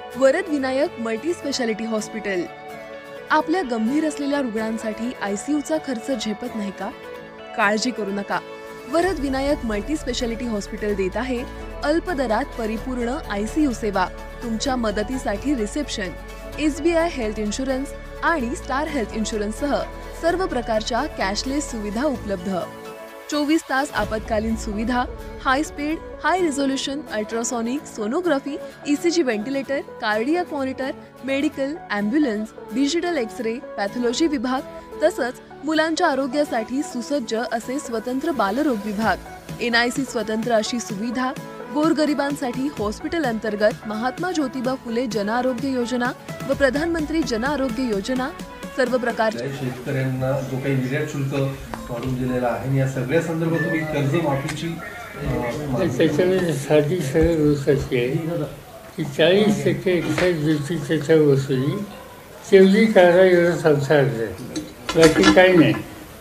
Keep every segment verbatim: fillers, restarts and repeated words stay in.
Varad Vinayak multi speciality hospital. आपल्या गंभीर असलेल्या रुग्णांसाठी आयसीयूचा खर्च झेपत नाही का? काळजी करू नका. Varad Vinayak multi speciality hospital देत आहे अल्प दरात परिपूर्ण आयसीयू सेवा. तुमच्या मदतीसाठी रिसेप्शन, एसबीआय हेल्थ इन्शुरन्स आणि स्टार हेल्थ इन्शुरन्ससह सर्व प्रकारच्या कॅशलेस सुविधा उपलब्ध. चोवीस तास आपत्कालीन सुविधा, high speed, high resolution ultrasonic sonography, ECG ventilator, cardiac monitor, medical, ambulance, digital X-ray, pathology विभाग तसंच मुलांच्या आरोग्यासाठी सुसज्ज असे स्वतंत्र बालरोग विभाग. एनआयसी स्वतंत्र अशी सुविधा. गोरगरिबांसाठी हॉस्पिटल अंतर्गत महात्मा ज्योतिबा फुले जन आरोग्य योजना व प्रधानमंत्री जन आरोग्य योजना. सर्व प्रकारच्या शेतकऱ्यांना जो काही निर्यात शुल्क वाढवून दिलेला आहे या सगळ्या संदर्भात तुम्ही कर्ज माफीची त्याच्यामध्ये साधी सरळ गोष्ट अशी आहे की चाळीस टक्के एक्साईज ड्युटीच्या वसुली तेवढी करा एवढं संसार आहे, बाकी काही नाही.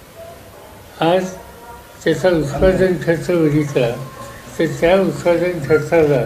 आज त्याचा उत्पादन खर्च बघितला तर त्या उत्पादन खर्चाला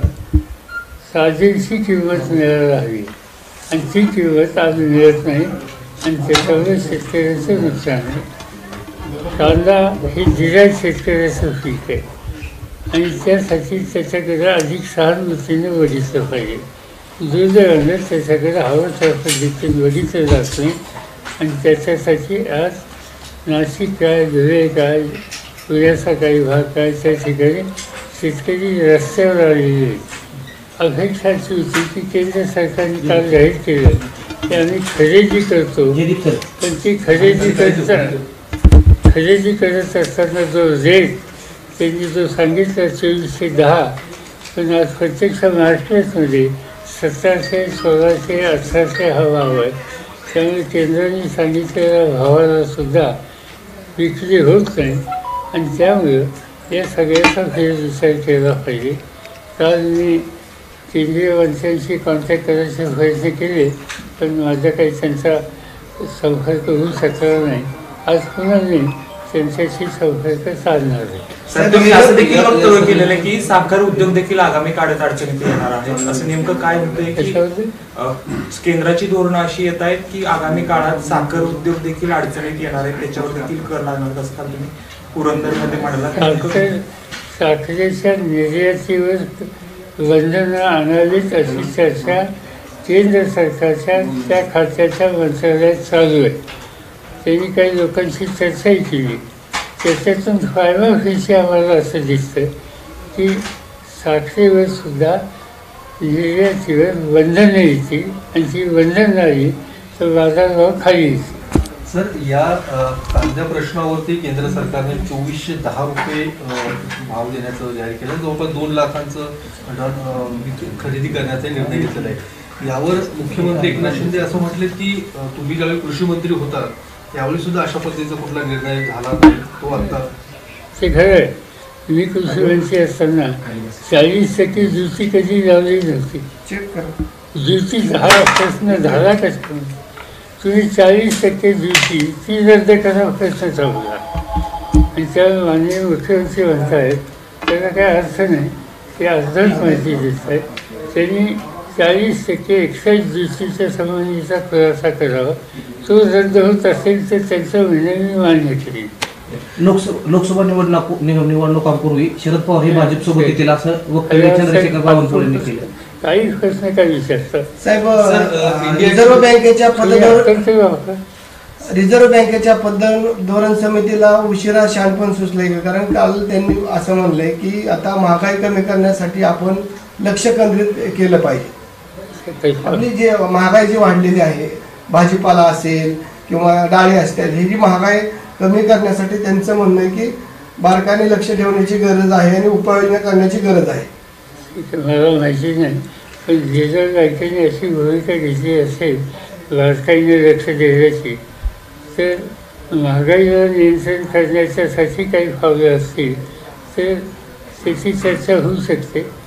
साजेशी किंमत मिळायला हवी आणि ती किंमत आज मिळत नाही आणि त्याच्यामुळे शेतकऱ्याचं नुकसान आहे. कांदा हे जिरायत शेतकऱ्याचं पीक आहे आणि त्यासाठी त्याच्याकडे अधिक सहानुभूतीने बघितलं पाहिजे. दुर्दैवानं त्याच्याकडे हवं त्या पद्धतीने बघितलं जात नाही आणि त्याच्यासाठी आज नाशिक काय, धुळे काय, पुण्याचा काही भाग काय त्या ठिकाणी शेतकरी रस्त्यावर आलेले आहेत. अपेक्षा अशी होती की केंद्र सरकारने काल जाहीर केलं की आम्ही खरेदी करतो, पण ती खरेदी करता खरेदी करत असताना जो रेट त्यांनी जो सांगितला चोवीसशे दहा, पण आज प्रत्यक्ष मार्केटमध्ये सतराशे सोळाशे अठराशे हा भाव आहे. त्यामुळे केंद्राने सांगितलेल्या भावाला सुद्धा विक्री होत नाही आणि त्यामुळं या सगळ्याचा फेरविचार केला पाहिजे. काल मी केंद्रीय मंत्र्यांशी कॉन्टॅक्ट करायचे प्रयत्न केले, पण माझा काही त्यांचा संपर्क होऊ शकला नाही. आज पुन्हा मी त्यांच्याशी संपर्क साधणार आहे. सर, तुम्ही असं देखील वक्तव्य केलेलं आहे की साखर उद्योग देखील आगामी काळात अडचणीत येणार आहे. असं नेमकं काय होतंय की केंद्राची धोरणं अशी येत आहेत की आगामी काळात साखर उद्योग देखील अडचणीत येणार आहे, त्याच्यावर देखील कर लागणार असं काल तुम्ही पुरंदरमध्ये म्हणाला. साखर साखरेच्या निर्यातीवर बंधनं आणावीत अशी चर्चा केंद्र सरकारच्या त्या खात्याच्या मंत्रालयात चालू आहे. त्यांनी काही लोकांशी चर्चाही केली. त्याच्यातून फायदा व्हायची आम्हाला असं दिसतं की साखरेवर सुद्धा निर्यातीवर बंधनं येतील आणि ती बंधन नाही तर बाजारभाव खाली येतील. सर, या कांद्या प्रश्नावरती केंद्र सरकारने चोवीसशे दहा रुपये भाव देण्याचं जाहीर केलं. जवळपास दोन लाखांचं खरेदी करण्याचा निर्णय घेतलेला आहे. यावर मुख्यमंत्री एकनाथ शिंदे असं म्हटले की तुम्ही ज्यावेळी कृषी मंत्री होता त्यावेळी सुद्धा अशा पद्धतीचा कुठला निर्णय झाला नाही, तो आता ते खरं आहे. मी कृषी मंत्री असताना चाळीस टक्के ज्युती कधी लावली नव्हती. ज्युती दहा प्रश्न झाला कशा तुम्ही चाळीस टक्के ज्युती ती रद्द करा प्रश्न चालवला आणि त्याला माननीय मुख्यमंत्री म्हणतायत त्याला काय अर्थ नाही, ते अर्धच माहिती देत आहेत. त्यांनी चाळीस टक्के एक्साईज ज्युतीच्या संबंधीचा खुलासा करावा. तो रद्द होत असेल तर त्यांचं म्हणणं मी मान्य केली. लोकसभा लोकसभा निवडणूक निवडणुकांपूर्वी शरद पवार हे भाजपसोबत येतील असं वक्तव्य चंद्रशेखर बावनकुळेंनी केलं. काही प्रश्न काय विचारतात साहेब. रिझर्व्ह बँकेच्या पतधोरण रिझर्व्ह बँकेच्या पतधोरण समितीला उशिरा शहाणपण सुचलंय, कारण काल त्यांनी असं म्हणलंय की आता महागाई कमी करण्यासाठी आपण लक्ष केंद्रित केलं पाहिजे. आपली जी महागाई जी वाढलेली आहे, भाजीपाला असेल किंवा डाळी असतील, ही जी महागाई कमी करण्यासाठी त्यांचं म्हणणं आहे की बारकाईने लक्ष ठेवण्याची गरज आहे आणि उपाययोजना करण्याची गरज आहे. मला माहिती नाही, पण रिझर्व्ह बँकेने अशी भूमिका घेतली असेल बारकाईने लक्ष देण्याची तर महागाईवर नियंत्रण करण्याच्यासाठी काही पावलं असतील तर त्याची चर्चा होऊ शकते.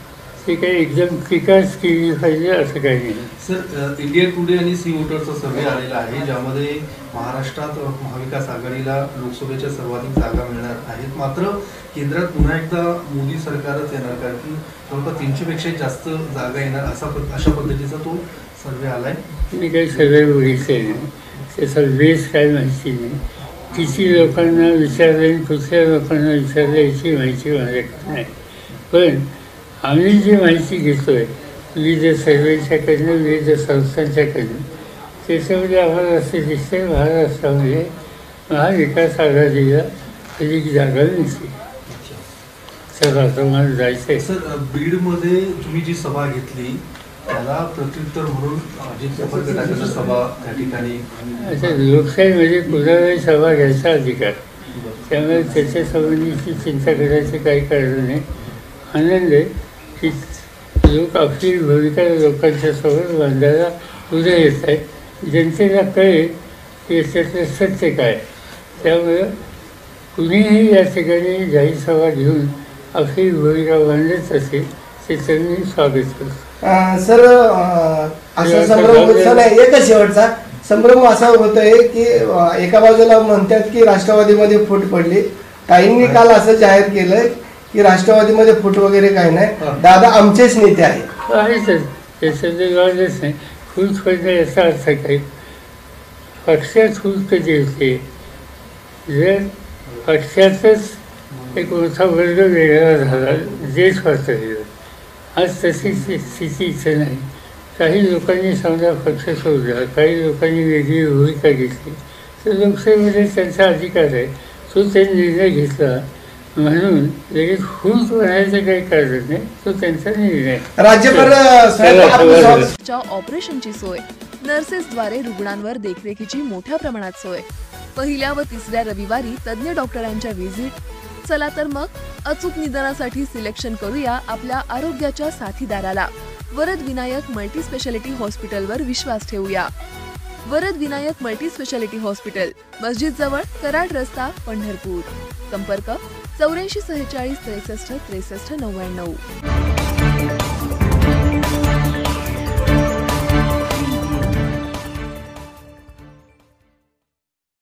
ते काही एकदम टीकाच केली पाहिजे असं काही नाही. सर, इंडिया टुडे आणि सी वोटरचा सर्वे आलेला आहे, ज्यामध्ये महाराष्ट्रात महाविकास आघाडीला लोकसभेच्या सर्वाधिक जागा मिळणार आहेत. मात्र केंद्रात पुन्हा एकदा मोदी सरकारच येणार, कारण की जवळपास तीनशे पेक्षा जास्त जागा येणार असा अशा पद्धतीचा तो सर्वे आलाय. मी काही सर्वे बघितले नाही, त्याचा बेस काय माहिती नाही. किती लोकांना विचारलं आणि कुठल्या लोकांना विचारलं याची माहिती माझ्याकडे नाही. पण आम्ही जी माहिती घेतो आहे विविध सर्वेच्याकडनं, विविध संस्थांच्याकडनं, त्याच्यामध्ये आम्हाला असे दिसते महाराष्ट्रामध्ये महाविकास आघाडीला अधिक जागा मिळते. चला आता मला जायचं आहे. सर, बीडमध्ये तुम्ही जी सभा घेतली त्याला प्रत्युत्तर म्हणून अजित पवार गटाची सभा त्या ठिकाणी. अच्छा, लोकशाहीमध्ये कुणालाही सभा घ्यायचा अधिकार, त्यामुळे त्याच्या संबंधीची चिंता करायची काही कारण नाही. आनंद आहे की लोक आपली भूमिका लोकांच्या समोर बांधायला उद्या येत आहेत. जनतेला कळेल की याच्यातलं सत्य काय. त्यामुळं कुणीही या ठिकाणी जाहीर सभा घेऊन आपली भूमिका बांधत असेल ते त्यांनी स्वागत करतो. सर, असा संभ्रम होत नाही. एकच शेवटचा संभ्रम असा होतोय की अं, एका बाजूला म्हणतात की राष्ट्रवादीमध्ये फूट पडली. ताईंनी काल असं जाहीर केलंय की राष्ट्रवादीमध्ये फूट वगैरे काही नाही, दादा आमचेच नेते आहेत. आहेच, त्याचं जे वादच नाही. फूट पडणं याचा अर्थ काय? पक्षात फूट कधी होते? जर पक्षातच एक मोठा वर्ग वेगळा झाला, देश पातळीवर. आज तशी स्थिती इथं नाही. काही लोकांनी समजा पक्ष सोडला, काही लोकांनी वेगळी भूमिका घेतली, तर लोकशाहीमध्ये त्यांचा अधिकार आहे. तो त्यांनी निर्णय घेतला म्हणून लगेच फूट बनायचं काही कारण नाही. तो त्यांचा निर्णय. राज्यभर ऑपरेशनची सोय, नर्सेसद्वारे रुग्णांवर देखरेखीची मोठ्या प्रमाणात सोय, पहिल्या व तिसऱ्या रविवारी तज्ज्ञ डॉक्टरांच्या व्हिजिट. चला तर मग अचूक निदानासाठी सिलेक्शन करूया आपल्या आरोग्याच्या साथीदाराला. वरद विनायक मल्टी स्पेशालिटी हॉस्पिटलवर विश्वास ठेवूया. Varad Vinayak multi speciality hospital, मस्जिद जवळ, कराड रस्ता, पंढरपूर. संपर्क चौऱ्याऐंशी सेहेचाळीस त्रेसष्ट त्रेसष्ट नव्याण्णव.